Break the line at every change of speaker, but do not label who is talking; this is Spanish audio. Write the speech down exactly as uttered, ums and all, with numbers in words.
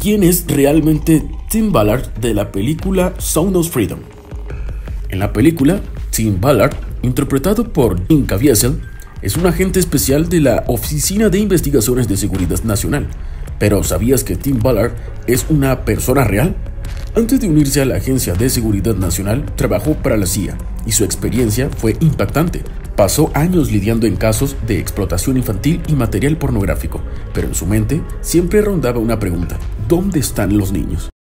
¿Quién es realmente Tim Ballard de la película Sound of Freedom? En la película, Tim Ballard, interpretado por Jim Caviezel, es un agente especial de la Oficina de Investigaciones de Seguridad Nacional. Pero ¿sabías que Tim Ballard es una persona real? Antes de unirse a la Agencia de Seguridad Nacional, trabajó para la C I A y su experiencia fue impactante. Pasó años lidiando en casos de explotación infantil y material pornográfico, pero en su mente siempre rondaba una pregunta: ¿dónde están los niños?